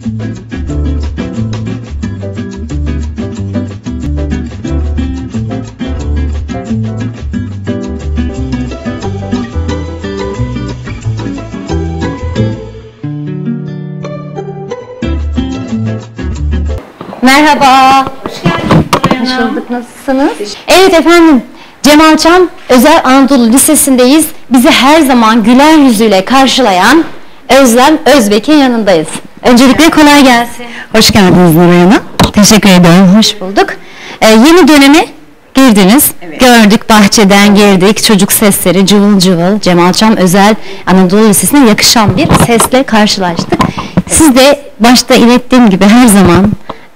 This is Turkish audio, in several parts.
Merhaba. Hoş geldiniz. Hoş bulduk. Nasılsınız? Evet efendim. Cemal Çam Özel Anadolu Lisesi'ndeyiz. Bizi her zaman güler yüzüyle karşılayan Özlem Özbek'in yanındayız. Öncelikle kolay gelsin. Hoş geldiniz Nuray Hanım. Teşekkür ederim. Hoş bulduk. Yeni döneme girdiniz. Evet. Gördük, bahçeden girdik. Çocuk sesleri cıvıl cıvıl. Cemal Çam Özel Anadolu Lisesi'ne yakışan bir sesle karşılaştık. Siz de başta ilettiğim gibi her zaman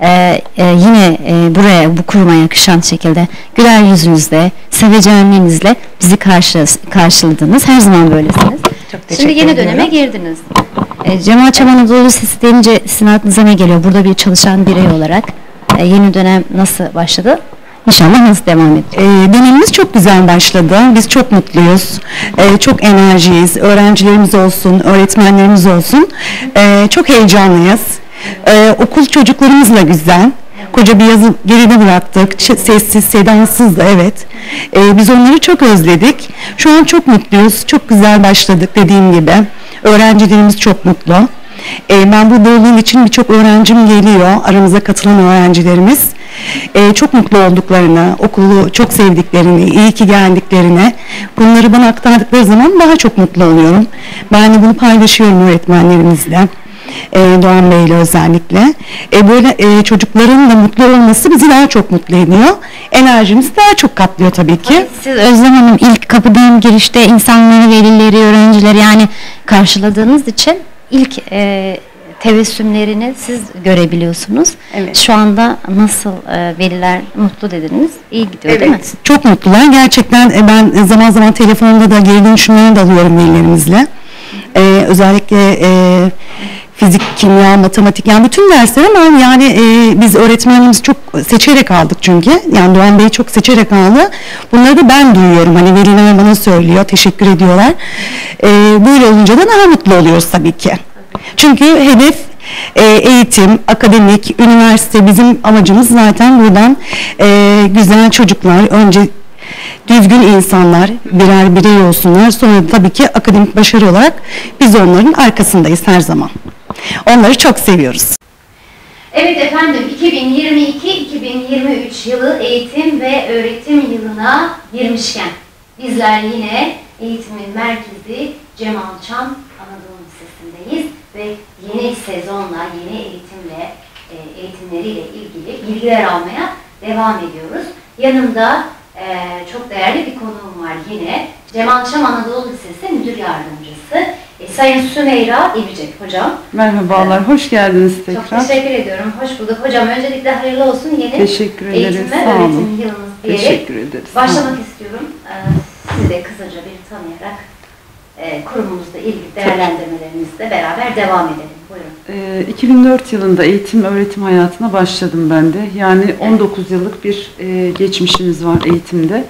yine buraya, bu kuruma yakışan şekilde güler yüzünüzle, sevecenliğinizle bizi karşıladınız. Her zaman böylesiniz. Çok teşekkür Şimdi yeni ediyorum. döneme girdiniz. Cemal Çam Anadolu Lisesi deyince sizin aklınıza ne geliyor? Burada bir çalışan birey olarak yeni dönem nasıl başladı? İnşallah nasıl devam edecek? Dönemimiz çok güzel başladı. Biz çok mutluyuz. Çok enerjiyiz. Öğrencilerimiz olsun, öğretmenlerimiz olsun. Çok heyecanlıyız. Okul çocuklarımızla güzel. Koca bir yazı geride bıraktık. Sessiz, sedasız da evet. Biz onları çok özledik. Şu an çok mutluyuz. Çok güzel başladık dediğim gibi. Öğrencilerimiz çok mutlu. Ben burada olduğum için birçok öğrencim geliyor. Aramıza katılan öğrencilerimiz. Çok mutlu olduklarını, okulu çok sevdiklerini, iyi ki geldiklerini, bunları bana aktardıkları zaman daha çok mutlu oluyorum. Ben de bunu paylaşıyorum öğretmenlerimizle. Doğan Bey'le özellikle. Böyle çocukların da mutlu olması bizi daha çok mutlu ediyor. Enerjimizi daha çok katlıyor tabii ki. Siz Özlem Hanım ilk kapıdan girişte insanları, velileri, öğrencileri yani karşıladığınız için ilk tebessümlerini siz görebiliyorsunuz. Evet. Şu anda nasıl veliler mutlu dediniz? İyi gidiyor değil mi? Evet, çok mutlular. Gerçekten ben zaman zaman telefonda da geri dönüşümlerini de alıyorum velilerimizle. Özellikle fizik, kimya, matematik yani bütün dersler ama yani biz öğretmenimizi çok seçerek aldık çünkü. Yani Doğan Bey çok seçerek aldı. Bunları da ben duyuyorum. Hani veliler bana söylüyor, teşekkür ediyorlar. Böyle olunca da daha mutlu oluyoruz tabii ki. Çünkü hedef eğitim, akademik, üniversite bizim amacımız zaten buradan güzel çocuklar, önce düzgün insanlar, birer birey olsunlar. Sonra tabii ki akademik başarı olarak biz onların arkasındayız her zaman. Onları çok seviyoruz. Evet efendim, 2022-2023 yılı eğitim ve öğretim yılına girmişken bizler yine eğitimin merkezi Cemal Çam Anadolu Lisesi'ndeyiz ve yeni sezonla, yeni eğitimleriyle ilgili bilgiler almaya devam ediyoruz. Yanımda çok değerli bir konuğum var yine. Cemal Çam Anadolu Lisesi Müdür Yardımcısı Sayın Sümeyra İbicek hocam. Merhabalar, hoş geldiniz tekrar. Çok teşekkür ediyorum, hoş bulduk. Hocam öncelikle hayırlı olsun yeni teşekkür ederiz, eğitim ve sağ olun. öğretim yılınız diyerek Teşekkür ederiz. başlamak istiyorum. Sizi de kısaca bir tanıyarak kurumumuzla ilgili değerlendirmelerimizle beraber devam edelim. Buyurun. 2004 yılında eğitim öğretim hayatına başladım ben de. Yani 19 yıllık bir geçmişimiz var eğitimde.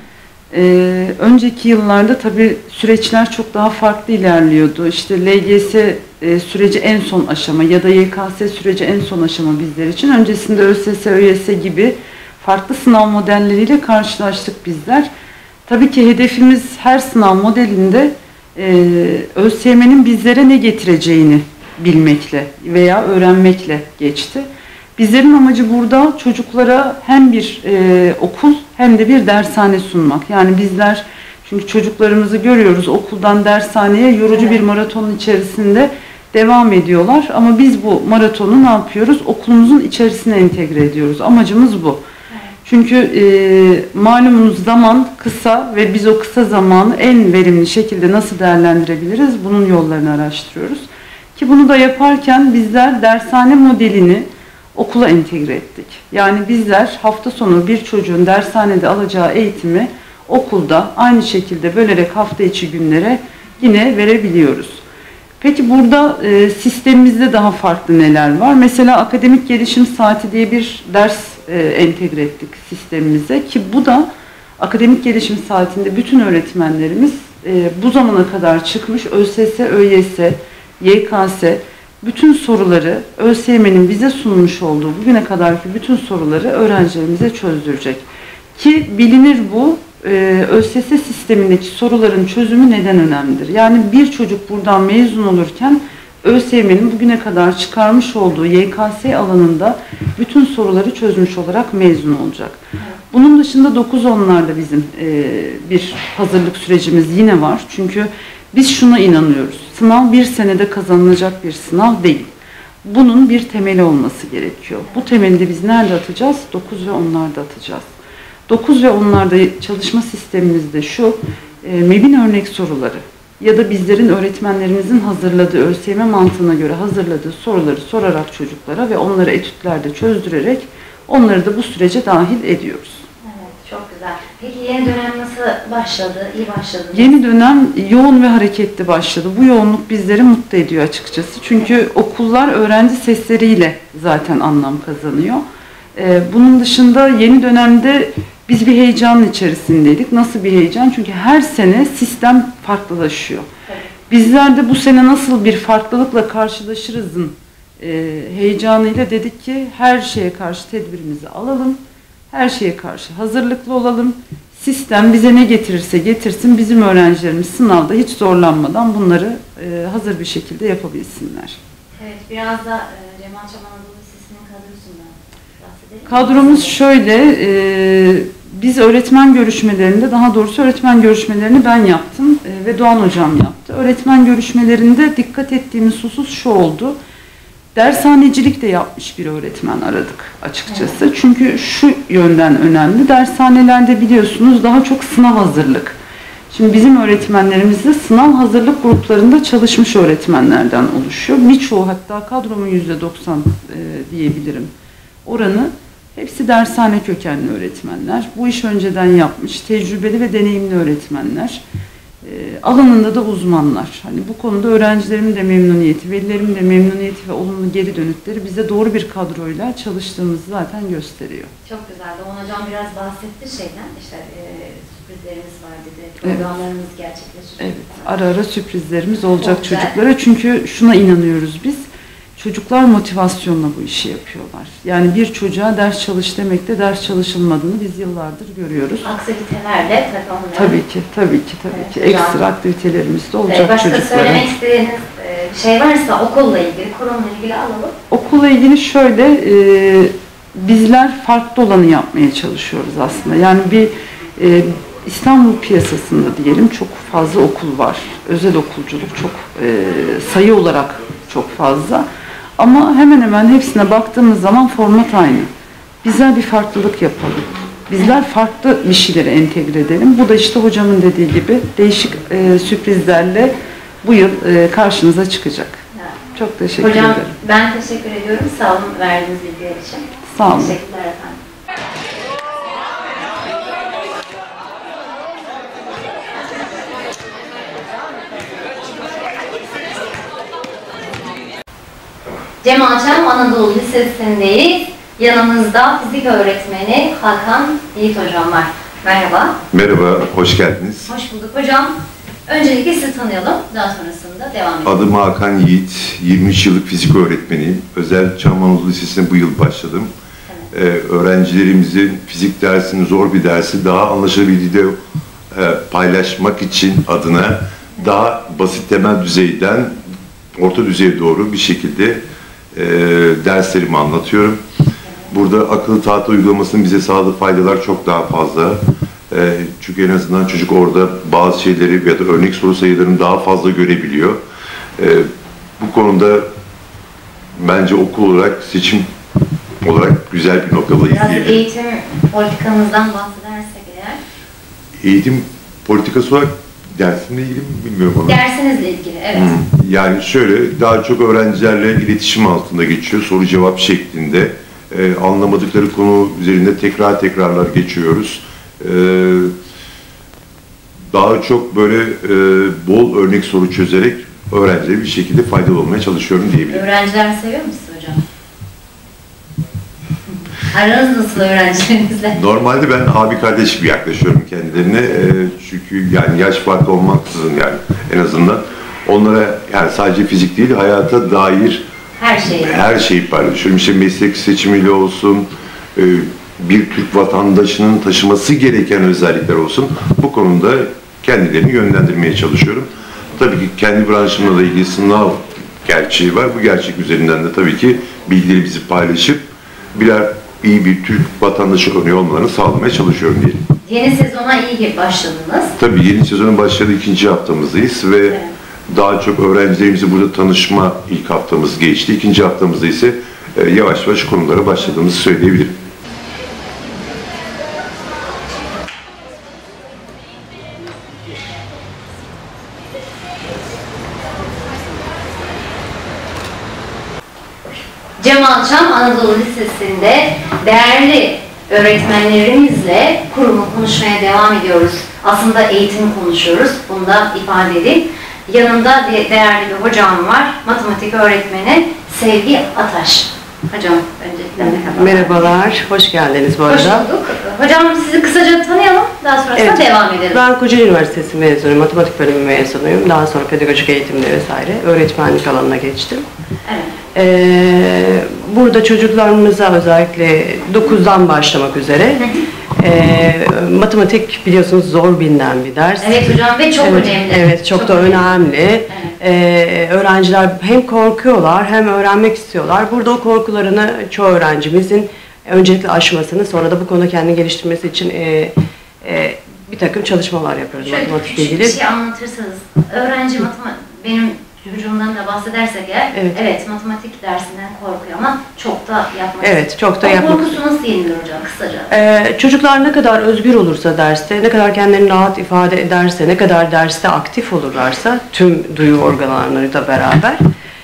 Önceki yıllarda tabii süreçler çok daha farklı ilerliyordu. İşte LGS süreci en son aşama ya da YKS süreci en son aşama bizler için. Öncesinde ÖSS, ÖYS gibi farklı sınav modelleriyle karşılaştık bizler. Tabii ki hedefimiz her sınav modelinde ÖSYM'nin bizlere ne getireceğini bilmekle veya öğrenmekle geçti. Bizlerin amacı burada çocuklara hem bir okul hem de bir dershane sunmak. Yani bizler çünkü çocuklarımızı görüyoruz okuldan dershaneye yorucu bir maratonun içerisinde devam ediyorlar. Ama biz bu maratonu ne yapıyoruz? Okulumuzun içerisine entegre ediyoruz. Amacımız bu. Çünkü malumunuz zaman kısa ve biz o kısa zamanı en verimli şekilde nasıl değerlendirebiliriz? Bunun yollarını araştırıyoruz. Ki bunu da yaparken bizler dershane modelini okula entegre ettik. Yani bizler hafta sonu bir çocuğun dershanede alacağı eğitimi okulda aynı şekilde bölerek hafta içi günlere yine verebiliyoruz. Peki burada sistemimizde daha farklı neler var? Mesela akademik gelişim saati diye bir ders entegre ettik sistemimize ki bu da akademik gelişim saatinde bütün öğretmenlerimiz bu zamana kadar çıkmış ÖSS, ÖYS, YKS bütün soruları, ÖSYM'nin bize sunmuş olduğu bugüne kadarki bütün soruları öğrencilerimize çözdürecek. Ki bilinir bu, ÖSS sistemindeki soruların çözümü neden önemlidir? Yani bir çocuk buradan mezun olurken ÖSYM'nin bugüne kadar çıkarmış olduğu YKS alanında bütün soruları çözmüş olarak mezun olacak. Bunun dışında 9-10'larda bizim bir hazırlık sürecimiz yine var. Çünkü biz şuna inanıyoruz. Sınav bir senede kazanılacak bir sınav değil. Bunun bir temeli olması gerekiyor. Bu temeli de biz nerede atacağız? 9 ve 10'larda atacağız. 9 ve 10'larda çalışma sistemimizde şu, MEB'in örnek soruları ya da bizlerin öğretmenlerimizin hazırladığı, ÖSYM mantığına göre hazırladığı soruları sorarak çocuklara ve onları etütlerde çözdürerek onları da bu sürece dahil ediyoruz. Evet, çok güzel. Peki yeni dönem nasıl başladı? İyi başladı mı? Yeni dönem yoğun ve hareketli başladı. Bu yoğunluk bizleri mutlu ediyor açıkçası. Çünkü okullar öğrenci sesleriyle zaten anlam kazanıyor. Bunun dışında yeni dönemde biz bir heyecanın içerisindeydik. Nasıl bir heyecan? Çünkü her sene sistem farklılaşıyor. Bizler de bu sene nasıl bir farklılıkla karşılaşırızın heyecanıyla dedik ki her şeye karşı tedbirimizi alalım. Her şeye karşı hazırlıklı olalım. Sistem bize ne getirirse getirsin bizim öğrencilerimiz sınavda hiç zorlanmadan bunları hazır bir şekilde yapabilsinler. Evet, biraz da Cemal Çam Anadolu Lisesi'nin kadrosundan bahsedelim. Kadromuz şöyle, biz öğretmen görüşmelerinde, daha doğrusu öğretmen görüşmelerini ben yaptım ve Doğan Hocam yaptı. Öğretmen görüşmelerinde dikkat ettiğimiz husus şu oldu. Dershanecilik de yapmış bir öğretmen aradık açıkçası. Evet. Çünkü şu yönden önemli. Dershanelerde biliyorsunuz daha çok sınav hazırlık. Şimdi bizim öğretmenlerimiz de sınav hazırlık gruplarında çalışmış öğretmenlerden oluşuyor. Birçoğu hatta kadromun %90 diyebilirim oranı. Hepsi dershane kökenli öğretmenler. Bu iş önceden yapmış, tecrübeli ve deneyimli öğretmenler. Alanında da uzmanlar. Hani bu konuda öğrencilerimin de memnuniyeti, velilerimin de memnuniyeti ve olumlu geri dönütleri bize doğru bir kadroyla çalıştığımızı zaten gösteriyor. Çok güzel. Doğan Hocam biraz bahsetti şeyden. İşte sürprizlerimiz var dedi. Programlarımız gerçekleşecek. Evet. Ara ara sürprizlerimiz olacak çok çocuklara. Çünkü şuna inanıyoruz biz. Çocuklar motivasyonla bu işi yapıyorlar. Yani bir çocuğa ders çalış demekte ders çalışılmadığını biz yıllardır görüyoruz. Aktivitelerle tabii. Tabii ki. Evet, ekstra aktivitelerimiz de olacak başka çocuklara. Başka söylemek istediğiniz bir şey varsa okulla ilgili, kurumla ilgili alalım. Okulla ilgili şöyle, bizler farklı olanı yapmaya çalışıyoruz aslında. Yani bir İstanbul piyasasında diyelim çok fazla okul var. Özel okulculuk çok sayı olarak çok fazla. Ama hemen hemen hepsine baktığımız zaman format aynı. Bizler bir farklılık yapalım. Bizler farklı bir şeyleri entegre edelim. Bu da işte hocamın dediği gibi değişik sürprizlerle bu yıl karşınıza çıkacak. Çok teşekkür ederim. Hocam ben teşekkür ediyorum. Sağ olun verdiğiniz bilgiler için. Sağ olun. Teşekkürler efendim. Cemal Çam Anadolu Lisesi'ndeyiz. Yanımızda fizik öğretmeni Hakan Yiğit Hocam var. Merhaba. Merhaba, hoş geldiniz. Hoş bulduk hocam. Öncelikle sizi tanıyalım, daha sonrasında devam edelim. Adım Hakan Yiğit, 23 yıllık fizik öğretmeniyim. Özel Çam Anadolu Lisesi'ne bu yıl başladım. Evet. Öğrencilerimizin fizik dersinin zor bir dersi daha anlaşılabilir paylaşmak için adına daha basit temel düzeyden orta düzeye doğru bir şekilde derslerimi anlatıyorum. Burada akıllı tahta uygulamasının bize sağladığı faydalar çok daha fazla. Çünkü en azından çocuk orada bazı şeyleri ya da örnek soru sayılarını daha fazla görebiliyor. Bu konuda bence okul olarak, seçim olarak güzel bir noktadayız diyebilirim. Biraz eğitim politikamızdan bahsedersek eğer. Eğitim politikası olarak dersimle ilgili mi bilmiyorum ama. Dersinizle ilgili, evet. Yani şöyle, daha çok öğrencilerle iletişim altında geçiyor, soru cevap şeklinde. Anlamadıkları konu üzerinde tekrarlar geçiyoruz. Daha çok böyle bol örnek soru çözerek öğrencilere bir şekilde faydalı olmaya çalışıyorum diyebilirim. Öğrenciler seviyor musunuz hocam? Aranız nasıl öğrencilerinizle? Normalde ben abi kardeş gibi yaklaşıyorum kendilerine. Çünkü yani yaş farkı olmaksızın yani en azından onlara yani sadece fizik değil hayata dair Her şeyi. Her şeyi paylaşıyorum. İşte meslek seçimiyle olsun, bir Türk vatandaşının taşıması gereken özellikler olsun. Bu konuda kendilerini yönlendirmeye çalışıyorum. Tabii ki kendi branşımla da ilgili sınav gerçeği var. Bu gerçek üzerinden de tabii ki bilgilerimizi paylaşıp birer iyi bir Türk vatandaşı örneği olmalarını sağlamaya çalışıyorum diyelim. Yeni sezona iyi başladınız. Tabii yeni sezonun başladığı 2. haftamızdayız ve daha çok öğrencilerimizle burada tanışma ilk haftamız geçti. 2. haftamızda ise yavaş yavaş konulara başladığımızı söyleyebilirim. Cemal Çam Anadolu Lisesi'nde değerli öğretmenlerimizle kurumu konuşmaya devam ediyoruz. Aslında eğitim konuşuyoruz. Bunu da ifade edeyim. Yanımda değerli bir hocam var. Matematik öğretmeni Sevgi Ataş. Hocam öncelikle merhabalar, hoş geldiniz bu arada. Hoş bulduk. Hocam sizi kısaca tanıyalım, daha sonrasında devam edelim. Ben Kocaeli Üniversitesi mezunuyum, matematik bölümü mezunuyum. Daha sonra pedagojik eğitimde vesaire, öğretmenlik alanına geçtim. Evet. Burada çocuklarımıza özellikle 9'dan başlamak üzere matematik biliyorsunuz zor bilinen bir ders. Evet hocam ve çok önemli. Evet, çok da önemli. Evet. Öğrenciler hem korkuyorlar hem öğrenmek istiyorlar. Burada o korkularını çoğu öğrencimizin öncelikle aşmasını, sonra da bu konuda kendini geliştirmesi için bir takım çalışmalar yapıyoruz matematikle ilgili. Bir şey anlatırsanız, öğrenci benim çocuğumdan da bahsedersek eğer, evet matematik dersinden korkuyor ama çok da yapmak istiyor. Evet, çok da yapmak istiyor. Korkusu nasıl yenilir hocam kısaca? Çocuklar ne kadar özgür olursa derste, ne kadar kendilerini rahat ifade ederse, ne kadar derste aktif olurlarsa tüm duyu organlarıyla beraber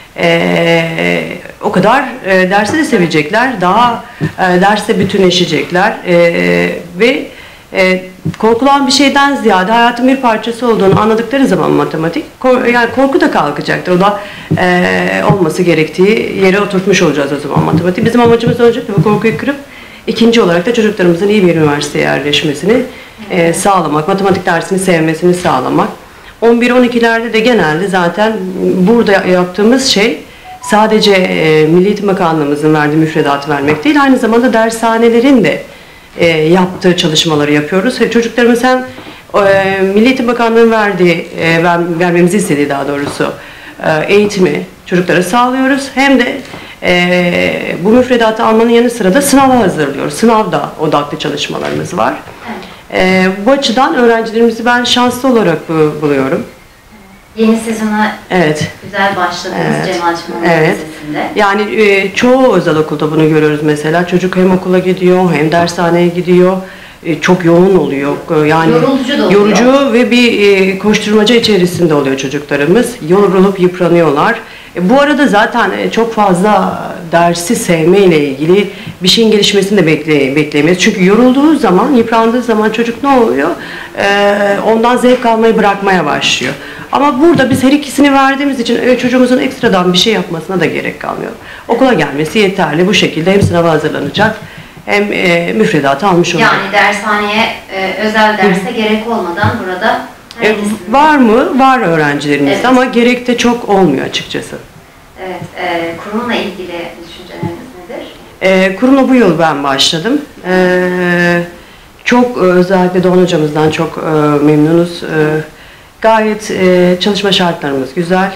o kadar dersi de sevecekler, daha derste bütünleşecekler ve korkulan bir şeyden ziyade hayatın bir parçası olduğunu anladıkları zaman matematik, yani korku da kalkacaktır. O da olması gerektiği yere oturtmuş olacağız o zaman matematik. Bizim amacımız öncelikle bu korkuyu kırıp ikinci olarak da çocuklarımızın iyi bir üniversiteye yerleşmesini sağlamak, matematik dersini sevmesini sağlamak. 11-12'lerde de genelde zaten burada yaptığımız şey sadece Milli Eğitim Bakanlığımızın verdiği müfredatı vermek değil, aynı zamanda dershanelerin de yaptığı çalışmaları yapıyoruz. Çocuklarımız hem Milli Eğitim Bakanlığı'nın vermemizi istediği daha doğrusu eğitimi çocuklara sağlıyoruz. Hem de bu müfredatı almanın yanı sıra da sınava hazırlıyoruz. Sınavda odaklı çalışmalarımız var. Bu açıdan öğrencilerimizi ben şanslı olarak buluyorum. Yeni sezona güzel başladınız Cemal Çam Lisesi'nde. Yani çoğu özel okulda bunu görüyoruz mesela. Çocuk hem okula gidiyor hem dershaneye gidiyor. Çok yoğun oluyor. Yani yorucu ve bir koşturmaca içerisinde oluyor çocuklarımız. Yorulup yıpranıyorlar. Bu arada zaten çok fazla dersi sevmeyle ilgili bir şeyin gelişmesini de bekleyemeyiz. Çünkü yorulduğu zaman, yıprandığı zaman çocuk ne oluyor? Ondan zevk almayı bırakmaya başlıyor. Ama burada biz her ikisini verdiğimiz için çocuğumuzun ekstradan bir şey yapmasına da gerek kalmıyor. Okula gelmesi yeterli. Bu şekilde hem sınava hazırlanacak hem müfredatı almış olacak. Yani dershaneye, özel derse gerek olmadan burada var mı? Var öğrencilerimizde ama gerek de çok olmuyor açıkçası. Evet. Kurumla ilgili düşünceleriniz nedir? Kurumla bu yıl ben başladım. Çok özellikle Doğan hocamızdan çok memnunuz. Gayet çalışma şartlarımız güzel.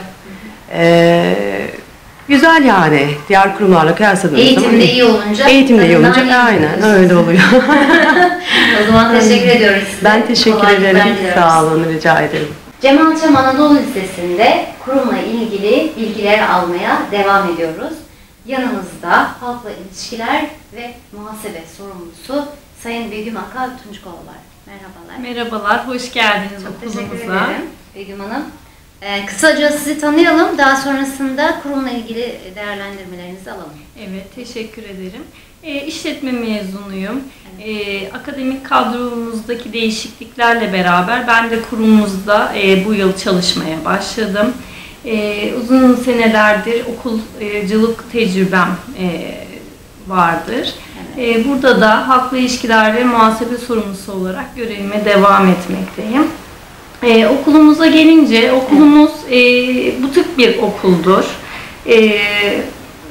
Güzel yani. Diğer kurumlarla kıyasladığımızda. Eğitimde iyi olunca. Eğitimde iyi olunca aynen öyle oluyor. O zaman teşekkür ediyoruz size. Ben teşekkür ederim. Sağ olun, rica ederim. Cemal Çam Anadolu Lisesi'nde kurumla ilgili bilgiler almaya devam ediyoruz. Yanımızda halkla ilişkiler ve muhasebe sorumlusu Sayın Begüm Aka Tunçkova var. Merhabalar. Merhabalar, hoş geldiniz Çok okulumuza. teşekkür ederim Begüm Hanım. Kısaca sizi tanıyalım, daha sonrasında kurumla ilgili değerlendirmelerinizi alalım. Evet, teşekkür ederim. İşletme mezunuyum. Evet. Akademik kadromuzdaki değişikliklerle beraber ben de kurumumuzda bu yıl çalışmaya başladım. Uzun senelerdir okulculuk tecrübem vardır. Evet. Burada da halkla ilişkiler ve muhasebe sorumlusu olarak görevime devam etmekteyim. Okulumuza gelince, okulumuz butik bir okuldur.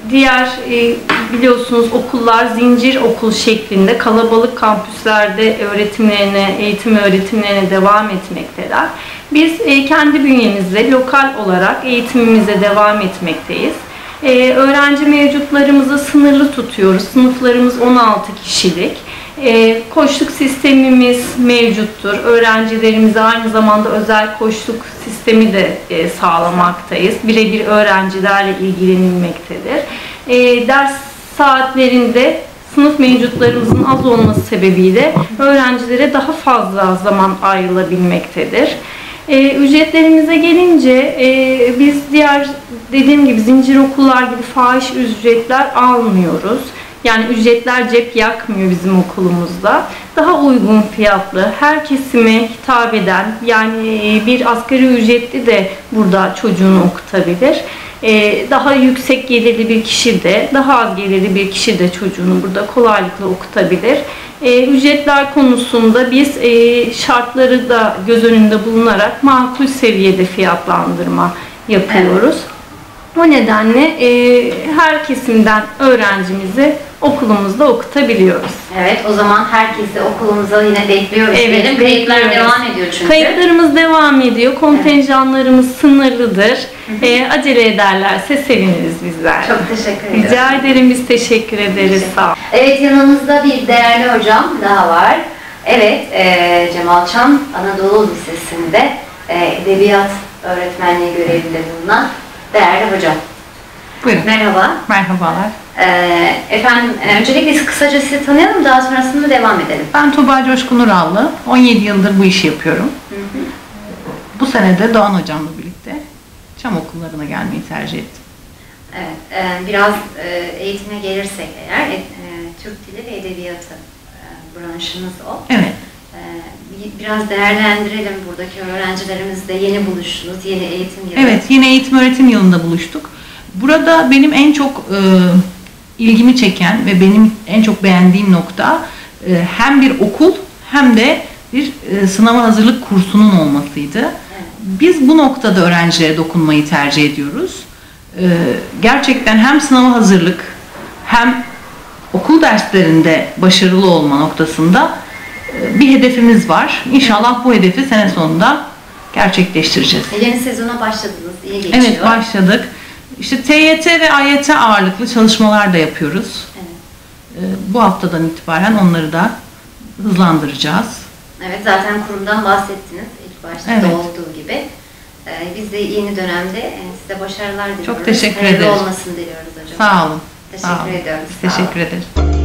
diğer biliyorsunuz okullar zincir okul şeklinde kalabalık kampüslerde eğitim öğretimlerine devam etmekteler. Biz kendi bünyemizde lokal olarak eğitimimize devam etmekteyiz. Öğrenci mevcutlarımızı sınırlı tutuyoruz. Sınıflarımız 16 kişilik. Koçluk sistemimiz mevcuttur. Öğrencilerimize aynı zamanda özel koçluk sistemi de sağlamaktayız. Birebir öğrencilerle ilgilenilmektedir. Ders saatlerinde sınıf mevcutlarımızın az olması sebebiyle öğrencilere daha fazla zaman ayrılabilmektedir. Ücretlerimize gelince biz diğer dediğim gibi zincir okullar gibi fahiş ücretler almıyoruz. Yani ücretler cep yakmıyor bizim okulumuzda. Daha uygun fiyatlı, her kesime hitap eden, yani bir asgari ücretli de burada çocuğunu okutabilir. Daha yüksek gelirli bir kişi de, daha az gelirli bir kişi de çocuğunu burada kolaylıkla okutabilir. Ücretler konusunda biz şartları da göz önünde bulunarak makul seviyede fiyatlandırma yapıyoruz. O nedenle her kesimden öğrencimizi okulumuzda okutabiliyoruz. Evet, o zaman herkesi okulumuza yine bekliyoruz diyelim. Kayıtlar devam ediyor çünkü. Kayıtlarımız devam ediyor. Kontenjanlarımız sınırlıdır. Acele ederlerse seviniriz bizler. Çok teşekkür ederim. Rica ederim, biz teşekkür ederiz. Sağ olun. Evet, yanımızda bir değerli hocam daha var. Evet, Cemal Çam Anadolu Lisesi'nde edebiyat öğretmenliği görevinde bulunan değerli hocam. Buyurun. Merhaba. Merhabalar. Efendim, öncelikle kısaca sizi tanıyalım, daha sonrasında devam edelim. Ben Tuğba Coşkun Urallı. 17 yıldır bu işi yapıyorum. Bu sene de Doğan Hocam'la birlikte Çam okullarına gelmeyi tercih ettim. Evet, biraz eğitime gelirsek eğer, Türk Dili ve Edebiyatı branşınız o. Evet. Biraz değerlendirelim, buradaki öğrencilerimizle yeni buluştunuz, yeni eğitim yılı. Evet, yine eğitim öğretim yılında buluştuk. Burada benim en çok ilgimi çeken ve benim en çok beğendiğim nokta hem bir okul hem de bir sınava hazırlık kursunun olmasıydı. Evet. Biz bu noktada öğrencilere dokunmayı tercih ediyoruz. Gerçekten hem sınava hazırlık hem okul derslerinde başarılı olma noktasında bir hedefimiz var. İnşallah bu hedefi sene sonunda gerçekleştireceğiz. Yeni sezona başladınız, iyi geçiyor. Evet, başladık. İşte TYT ve AYT ağırlıklı çalışmalar da yapıyoruz. Evet. Bu haftadan itibaren onları da hızlandıracağız. Evet, zaten kurumdan bahsettiniz ilk başta evet. da olduğu gibi. Biz de yeni dönemde size başarılar diliyoruz. Çok teşekkür ederiz. ederiz. Olmasını diliyoruz hocam. Sağ olun. Teşekkür ediyoruz. Teşekkür ederiz.